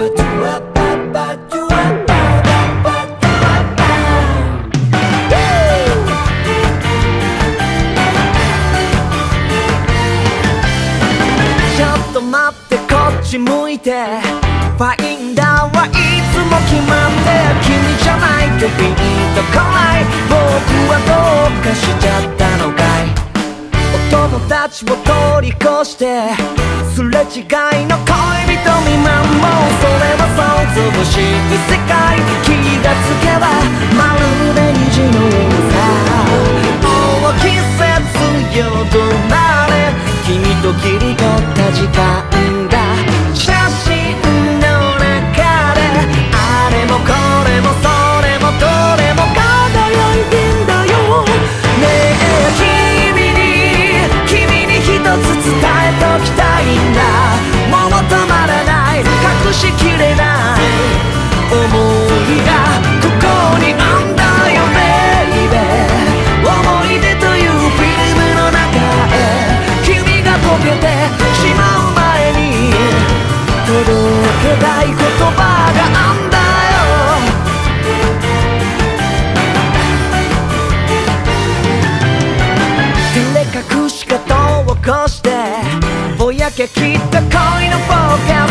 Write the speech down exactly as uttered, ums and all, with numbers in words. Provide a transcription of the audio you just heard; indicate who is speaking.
Speaker 1: 待ってこっち向いてファインダーはいつも決まって君じゃないとピンとこない僕はどうかしちゃったのかいお友達を通り越してすれ違いの恋人未満もそれは想像しい世界気がつけばまるで虹のようさもう季節よどまれ君と切り取った時間が写真の中であれもこれもそれもどれも輝いてんだよねえ君に君に一つ伝えときたいんだもう止まらない隠しきれない想いがここにあんだよベイベー思い出というフィルムの中へ君が溶けてしまう前に届けたい言葉があんだよ照れ隠し方を起こしてぼやけきった恋のフォーカ